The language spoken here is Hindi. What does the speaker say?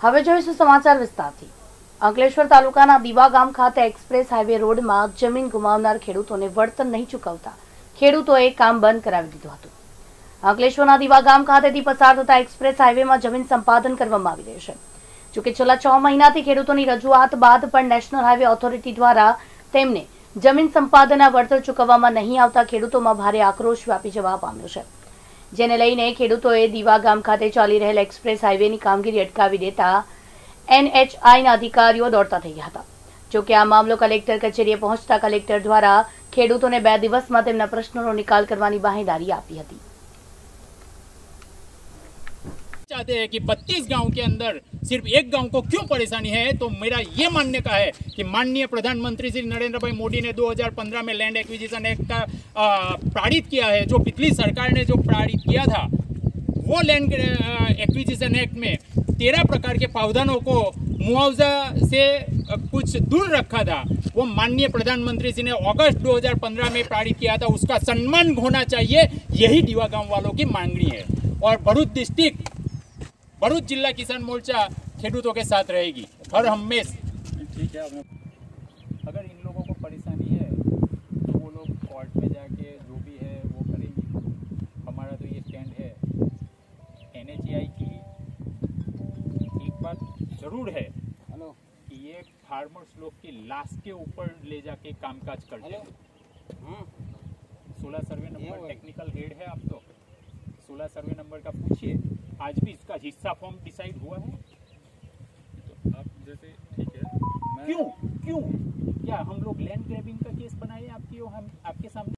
હવે જોઈશું સમાચાર વિસ્તારથી। અંકલેશ્વર તાલુકાના દીવા ગામ ખાતે એક્સપ્રેસ હાઈવે રોડમાં જમીન ગુમાવનાર ખેડૂતોને વળતર નહીં ચૂકવતા ખેડૂતોએ કામ બંધ કરાવી દીધું હતું। અંકલેશ્વરના દીવા ગામ ખાતેથી પસાર થતા એક્સપ્રેસ હાઈવેમાં જમીન સંપાદન કરવામાં આવી રહ્યું છે। જોકે છેલ્લા 6 મહિનાથી ખેડૂતોની રજૂઆત બાદ પણ નેશનલ હાઈવે ઓથોરિટી દ્વારા તેમને જમીન સંપાદનના વળતર ચૂકવવામાં નહીં આવતા ખેડૂતોમાં ભારે આક્રોશ વ્યાપી જવા પામ્યો છે, જેને લઈને ખેડૂતોએ દીવા ગામ ખાતે ચાલી રહેલા એક્સપ્રેસ હાઈવેની કામગીરી અટકાવી દેતા NHIના અધિકારીઓ દોડતા થઈ ગયા હતા। જોકે આ મામલો કલેક્ટર કચેરીએ પહોંચતા કલેક્ટર દ્વારા ખેડૂતોને 2 દિવસમાં તેમના પ્રશ્નોનો નિકાલ કરવાની બાંહેધરી આપી હતી। चाहते हैं कि 32 गांव के अंदर सिर्फ एक गांव को क्यों परेशानी है, तो मेरा ये मानने का है कि माननीय प्रधानमंत्री श्री नरेंद्र भाई मोदी ने 2015 में लैंड एक्विजिशन एक्ट का पारित किया है। जो पिछली सरकार ने जो पारित किया था, वो लैंड एक्विजिशन एक्ट में 13 प्रकार के प्रावधानों को मुआवजा से कुछ दूर रखा था। वो माननीय प्रधानमंत्री जी ने अगस्त 2015 में पारित किया था, उसका सम्मान होना चाहिए। यही दीवा गांव वालों की मांगनी है और भरूच डिस्ट्रिक्ट भरूच जिला किसान मोर्चा खेडूतों के साथ रहेगी हर हमेशा। ठीक है, अगर इन लोगों को परेशानी है तो वो लोग कोर्ट में जाके जो भी है वो करेंगे। हमारा तो ये स्टैंड है। NHI की एक बात जरूर है कि ये फार्मर्स लोग की लाश के ऊपर ले जाके कामकाज करते हैं। 16 सर्वे नंबर टेक्निकल हेड है, आप तो 16 सर्वे नंबर का पूछिए। आज भी इसका हिस्सा फॉर्म डिसाइड हुआ है, तो आप जैसे ठीक है, क्यों क्या हम लोग लैंड ग्रैबिंग का केस बनाए आपके सामने?